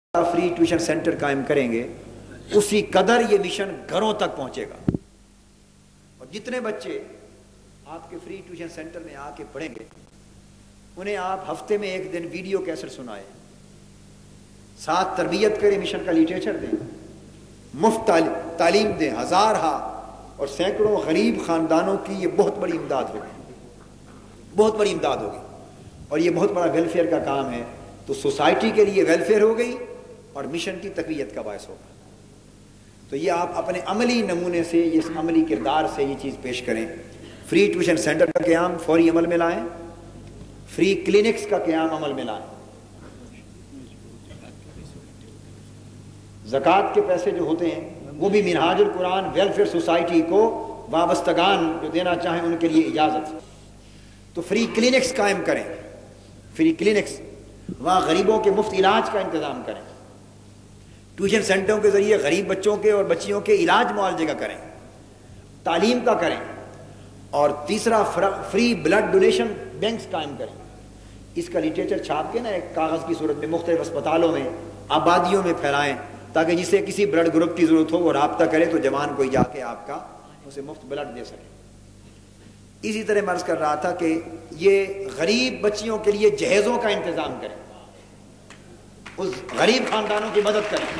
Free tuition centre قائم کریں گے اسی قدر یہ مشن گھروں تک پہنچے گا. اور جتنے بچے آپ کے فری ٹیوشن سینٹر میں آ کے پڑھیں گے انہیں آپ ہفتے میں ایک دن ویڈیو کیسٹ سنائیں, ساتھ تربیت کریں, مشن کا لٹریچر دیں, مفت تعلیم دیں, ہزارہا اور سینکڑوں غریب خاندانوں کی یہ بہت بڑی امداد ہوگی, بہت بڑی امداد ہوگی. اور یہ بہت بڑا ویلفیئر کا کام ہے. تو سوسائٹی کے لیے ویلفیئر ہو گئی اور مشن کی تقویت کا باعث ہوگا. تو یہ آپ اپنے عملی نمونے سے, اس عملی کردار سے یہ چیز پیش کریں. فری ٹیوشن سینٹر کا قیام فوری عمل میں لائیں, فری کلینکس کا قیام عمل میں لائیں. زکوٰۃ کے پیسے جو ہوتے ہیں وہ بھی منہاج القرآن ویلفیئر سوسائٹی کو وابستگان جو دینا چاہیں ان کے لیے اجازت. تو فری کلینکس قائم کریں, فری کلینکس, وہاں غریبوں کے مفت علاج کا انتظام کریں. ٹیوشن سینٹروں کے ذریعے غریب بچوں کے اور بچیوں کے علاج معالجے کا کریں, تعلیم کا کریں. اور تیسرا فری بلڈ ڈونیشن بینکس قائم کریں. اس کا لٹریچر چھاپ کے نا ایک کاغذ کی صورت میں مختلف اسپتالوں میں, آبادیوں میں پھیلائیں, تاکہ جسے کسی بلڈ گروپ کی ضرورت ہو وہ رابطہ کرے تو جوان کوئی جا کے آپ کا اسے مفت بلڈ دے سکے. اسی طرح میں عرض کر رہا تھا کہ یہ غریب بچیوں کے لیے جہیزوں کا انتظام کریں, اس غریب خاندانوں کی مدد کریں.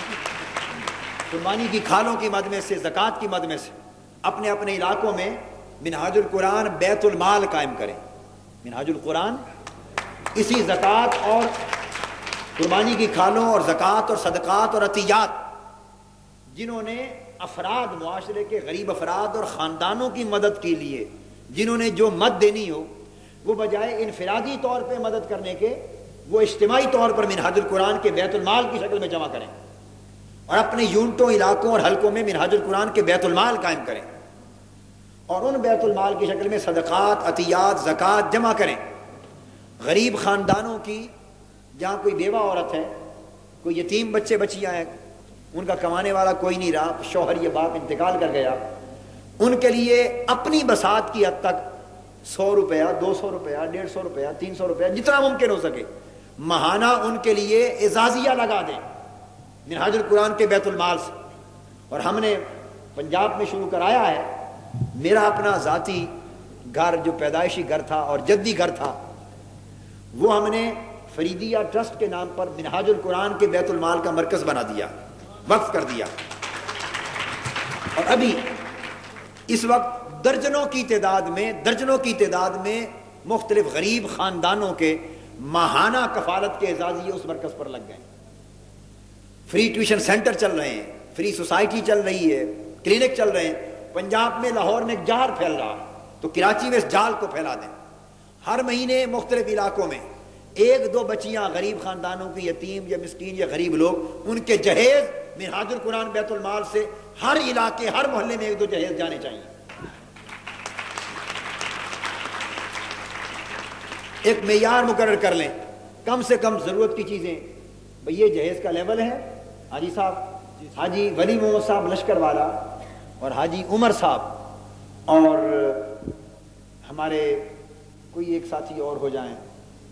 قربانی کی کھالوں کی مد میں سے, زکوٰۃ کی مد میں سے اپنے اپنے علاقوں میں منہاج القرآن بیت المال قائم کریں. منہاج القرآن اسی زکوٰۃ اور قربانی کی کھالوں اور زکوٰۃ اور صدقات اور عطیات جنہوں نے افراد, معاشرے کے غریب افراد اور خاندانوں کی مدد کے لیے جنہوں نے جو مد دینی ہو, وہ بجائے انفرادی طور پہ مدد کرنے کے وہ اجتماعی طور پر منہاج القرآن کے بیت المال کی شکل میں جمع کریں اور اپنے یونٹوں, علاقوں اور حلقوں میں منہاج القرآن کے بیت المال قائم کریں اور ان بیت المال کی شکل میں صدقات, عطیات, زکوٰۃ جمع کریں. غریب خاندانوں کی, جہاں کوئی بیوہ عورت ہے, کوئی یتیم بچے بچیاں ہیں, ان کا کمانے والا کوئی نہیں رہا, شوہر یا باپ انتقال کر گیا, ان کے لیے اپنی بساط کی حد تک 100 روپیہ, 200 روپیہ, 150 روپیہ, 300 روپیہ, جتنا ممکن ہو سکے ماہانہ ان کے لیے اعزازیہ لگا دیں منہاج القرآن کے بیت المال سے. اور ہم نے پنجاب میں شروع کرایا ہے. میرا اپنا ذاتی گھر جو پیدائشی گھر تھا اور جدی گھر تھا وہ ہم نے فریدیہ ٹرسٹ کے نام پر منہاج القرآن کے بیت المال کا مرکز بنا دیا, وقف کر دیا. اور ابھی اس وقت درجنوں کی تعداد میں مختلف غریب خاندانوں کے ماہانہ کفالت کے اعزازیے اس مرکز پر لگ گئے. فری ٹیوشن سینٹر چل رہے ہیں, فری سوسائٹی چل رہی ہے, کلینک چل رہے ہیں. پنجاب میں, لاہور میں ایک جال پھیل رہا ہے تو کراچی میں اس جال کو پھیلا دیں. ہر مہینے مختلف علاقوں میں 1-2 بچیاں غریب خاندانوں کی, یتیم یا مسکین یا غریب لوگ, ان کے جہیز منہاج القرآن بیت المال سے ہر علاقے, ہر محلے میں 1-2 جہیز جانے چاہیے. ایک معیار مقرر کر لیں, کم سے کم ضرورت کی چیزیں. بھئی یہ جہیز کا لیول ہے, حاجی صاحب, حاجی ولی محمد صاحب لشکر والا اور حاجی عمر صاحب اور ہمارے کوئی ایک ساتھی اور ہو جائیں,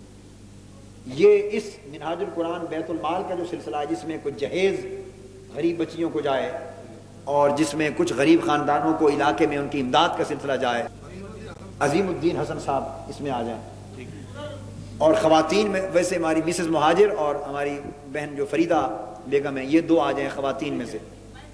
یہ اس منہاج القرآن بیت المال کا جو سلسلہ ہے جس میں کچھ جہیز غریب بچیوں کو جائے اور جس میں کچھ غریب خاندانوں کو علاقے میں ان کی امداد کا سلسلہ جائے. عظیم الدین حسن صاحب اس میں آ جائیں. اور خواتین میں ویسے ہماری مسز مہاجر اور ہماری بہن جو فریدہ بیگم ہے, یہ 2 آ جائیں خواتین میں سے.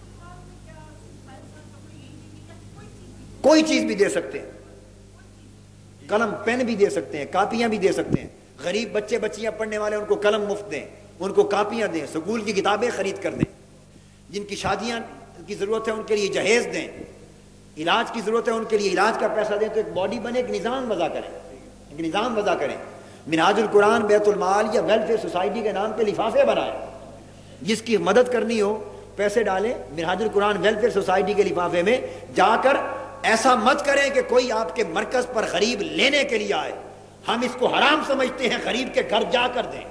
کوئی چیز بھی دے سکتے ہیں, قلم پین بھی دے سکتے ہیں, کاپیاں بھی دے سکتے ہیں. غریب بچے بچیاں پڑھنے والے ان کو قلم مفت دیں, ان کو کاپیاں دیں, سکول کی کتابیں خرید کر دیں. جن کی شادیاں کی ضرورت ہے ان کے لیے جہیز دیں, علاج کی ضرورت ہے ان کے لیے علاج کا پیسہ دیں. تو ایک باڈی بنے, ایک نظام وضع کریں. منہاج القرآن بیت المال یا ویلفیئر سوسائٹی کے نام پہ لفافے بنائیں, جس کی مدد کرنی ہو پیسے ڈالیں منہاج القرآن ویلفیئر سوسائٹی کے لفافے میں جا کر. ایسا مت کریں کہ کوئی آپ کے مرکز پر غریب لینے کے لیے آئے. ہم اس کو حرام سمجھتے ہیں, غریب کے گھر جا کر دیں.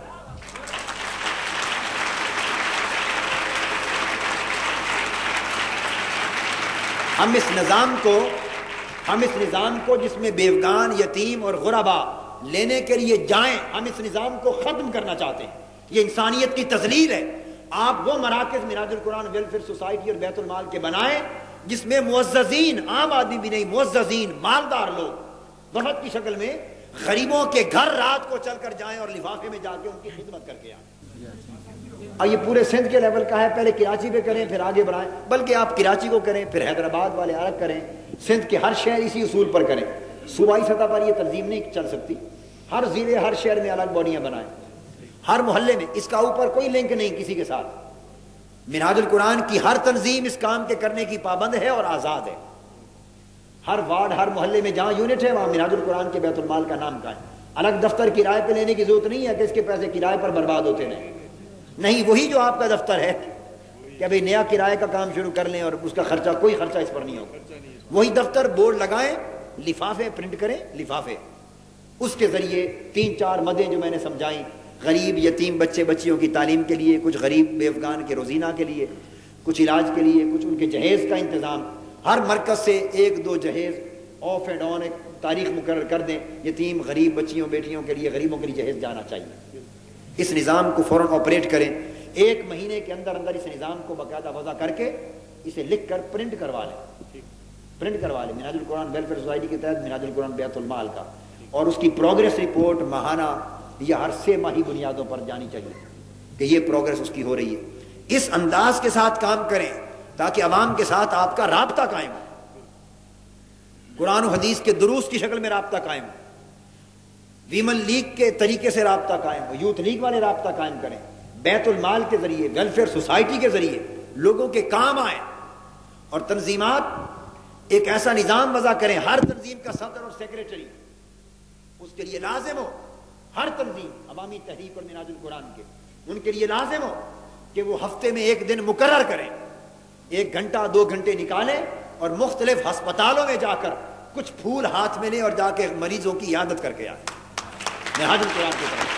ہم اس نظام کو جس میں بیوگان, یتیم اور غربا لینے کے لیے جائیں, ہم اس نظام کو ختم کرنا چاہتے ہیں. یہ انسانیت کی تذلیل ہے۔ آپ وہ مراکز منہاج القرآن ویلفیئر سوسائٹی اور بیت المال کے بنائیں جس میں معززین، عام آدمی بھی نہیں، معززین مالدار لوگ وفد کی شکل میں غریبوں کے گھر رات کو چل کر جائیں اور لفافے میں جا کے ان کی خدمت کر کے آئیں۔ اور یہ پورے سندھ کے لیول کا ہے، پہلے کراچی پہ کریں پھر آگے بڑھائیں، بلکہ آپ کراچی کو کریں پھر حیدرآباد والے الگ کریں، سندھ کے ہر شہر اسی اصول پر کریں۔ صوبائی سطح پر یہ تنظیم نہیں چل سکتی، ہر ضلع ہر شہر میں الگ باڈیاں بنائیں، ہر محلے میں، اس کا اوپر کوئی لنک نہیں کسی کے ساتھ۔ منہاج القرآن کی ہر تنظیم اس کام کے کرنے کی پابند ہے اور آزاد ہے۔ ہر وارڈ ہر محلے میں جہاں یونٹ ہے وہاں منہاج القرآن کے بیت المال کا نام قائم۔ الگ دفتر کرائے پہ لینے کی ضرورت نہیں ہے کہ اس کے پیسے کرائے پر برباد ہوتے رہیں، نہیں، وہی جو آپ کا دفتر ہے کہ ابھی نیا کرائے کا کام شروع کر لیں اور اس کا خرچہ، کوئی خرچہ اس پر نہیں ہوگا، وہی دفتر، بورڈ لگائیں، لفافے پرنٹ کریں، لفافے، اس کے ذریعے 3-4 مدیں جو میں نے سمجھائیں، غریب یتیم بچے بچیوں کی تعلیم کے لیے، کچھ غریب بے افغان کے روزینہ کے لیے، کچھ علاج کے لیے، کچھ ان کے جہیز کا انتظام، ہر مرکز سے 1-2 جہیز آف اینڈ آن ایک تاریخ مقرر کر دیں، یتیم غریب بچیوں بیٹیوں کے لیے، غریبوں کے لیے جہیز جانا چاہیے۔ اس نظام کو فوراً آپریٹ کریں، 1 مہینے کے اندر اندر اس نظام کو باقاعدہ وضع کر کے اسے لکھ کر پرنٹ کروا لیں منہاج القرآن ویلفیئر سوسائٹی کے تحت منہاج القرآن بیت المال کا، اور اس کی پروگریس رپورٹ ماہانہ یا ہر 6 ماہی بنیادوں پر جانی چاہیے کہ یہ پروگریس اس کی ہو رہی ہے۔ اس انداز کے ساتھ کام کریں تاکہ عوام کے ساتھ آپ کا رابطہ قائم ہو، قرآن و حدیث کے دروس کی شکل میں رابطہ قائم ہو، ویمن لیگ کے طریقے سے رابطہ قائم ہو، یوتھ لیگ والے رابطہ قائم کریں، بیت المال کے ذریعے، ویلفیئر سوسائٹی کے ذریعے لوگوں کے کام آئیں، اور تنظیمات ایک ایسا نظام وضع کریں، ہر تنظیم کا صدر اور سیکریٹری اس کے لیے لازم ہو، ہر تنظیم عوامی تحریک اور منہاج القرآن کے، ان کے لیے لازم ہو کہ وہ ہفتے میں 1 دن مقرر کریں، 1 گھنٹہ 2 گھنٹے نکالیں اور مختلف ہسپتالوں میں جا کر کچھ پھول ہاتھ میں لیں اور جا کے مریضوں کی عیادت کر کے آئیں منہاج القرآن کی طرف۔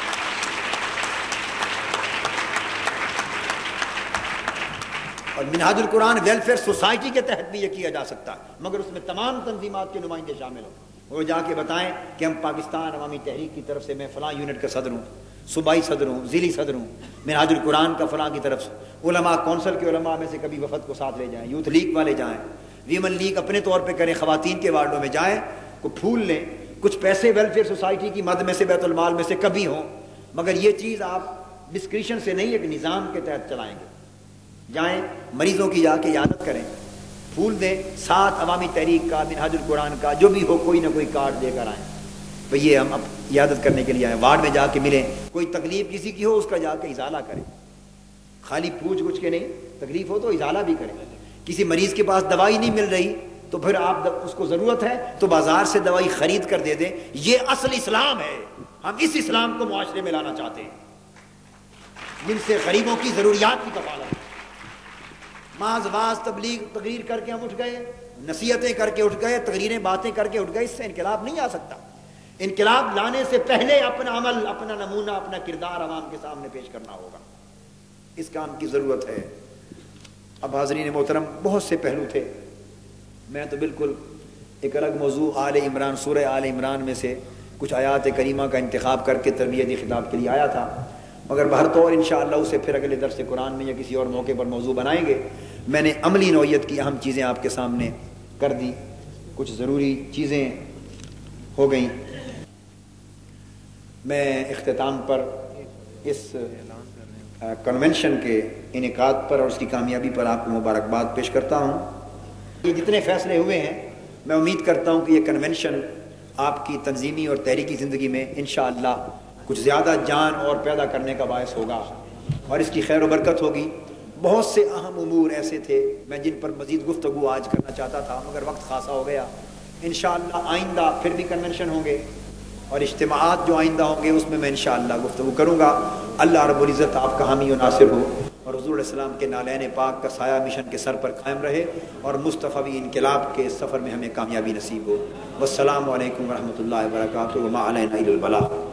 اور منہاج القرآن ویلفیئر سوسائٹی کے تحت بھی یہ کیا جا سکتا ہے، مگر اس میں تمام تنظیمات کے نمائندے شامل ہوں، وہ جا کے بتائیں کہ ہم پاکستان عوامی تحریک کی طرف سے میں فلاں یونٹ کا صدر ہوں، صوبائی صدر ہوں، ضلعی صدر ہوں، منہاج القرآن کا فلاں کی طرف سے، علماء کونسل کے علماء میں سے کبھی وفد کو ساتھ لے جائیں، یوتھ لیگ والے جائیں، ویمن لیگ اپنے طور پہ کریں، خواتین کے وارڈوں میں جائیں، کو پھول لیں، کچھ پیسے ویلفیئر سوسائٹی کی مد میں سے بیت المال میں سے کبھی ہوں، مگر یہ چیز آپ ڈسکریشن سے نہیں، ایک نظام کے تحت چلائیں گے۔ جائیں مریضوں کی جا کے عیادت کریں، پھول دیں، ساتھ عوامی تحریک کا، منہاج القرآن کا جو بھی ہو کوئی نہ کوئی کارڈ دے کر آئیں، تو یہ ہم اب عیادت کرنے کے لیے آئیں، وارڈ میں جا کے ملیں، کوئی تکلیف کسی کی ہو اس کا جا کے ازالہ کریں، خالی پوچھ گچھ کے نہیں، تکلیف ہو تو ازالہ بھی کریں، کسی مریض کے پاس دوائی نہیں مل رہی تو پھر آپ اس کو ضرورت ہے تو بازار سے دوائی خرید کر دے دیں، یہ اصل اسلام ہے، ہم اس اسلام کو معاشرے میں لانا چاہتے ہیں جن سے غریبوں کی ضروریات کی کفالت۔ معاذ باز تبلیغ تقریر کر کے ہم اٹھ گئے، نصیحتیں کر کے اٹھ گئے، تقریریں باتیں کر کے اٹھ گئے، اس سے انقلاب نہیں آ سکتا۔ انقلاب لانے سے پہلے اپنا عمل، اپنا نمونہ، اپنا کردار عوام کے سامنے پیش کرنا ہوگا، اس کام کی ضرورت ہے۔ اب حاضرین محترم، بہت سے پہلو تھے، میں تو بالکل ایک الگ موضوع آل عمران، سورہ آل عمران میں سے کچھ آیات کریمہ کا انتخاب کر کے تربیتی خطاب کے لیے آیا تھا، مگر بہر طور انشاءاللہ اسے پھر اگلے درس قرآن میں یا کسی اور موقع پر موضوع بنائیں گے۔ میں نے عملی نوعیت کی اہم چیزیں آپ کے سامنے کر دی، کچھ ضروری چیزیں ہو گئیں۔ میں اختتام پر اس کنونشن کے انعقاد پر اور اس کی کامیابی پر آپ کو مبارکباد پیش کرتا ہوں۔ یہ جتنے فیصلے ہوئے ہیں میں امید کرتا ہوں کہ یہ کنونشن آپ کی تنظیمی اور تحریکی زندگی میں انشاءاللہ کچھ زیادہ جان اور پیدا کرنے کا باعث ہوگا اور اس کی خیر و برکت ہوگی۔ بہت سے اہم امور ایسے تھے میں جن پر مزید گفتگو آج کرنا چاہتا تھا مگر وقت خاصا ہو گیا۔ انشاءاللہ آئندہ پھر بھی کنونشن ہوں گے اور اجتماعات جو آئندہ ہوں گے اس میں انشاءاللہ گفتگو کروں گا۔ اللہ رب العزت آپ کا حامی و ناصر ہو اور حضور علیہ السلام کے نالین پاک کا سایہ مشن کے سر پر قائم رہے اور مصطفی انقلاب کے سفر میں ہمیں کامیابی نصیب ہو۔ والسلام علیکم ورحمۃ اللہ وبرکاتہ۔ وما علینا الا البلاغ۔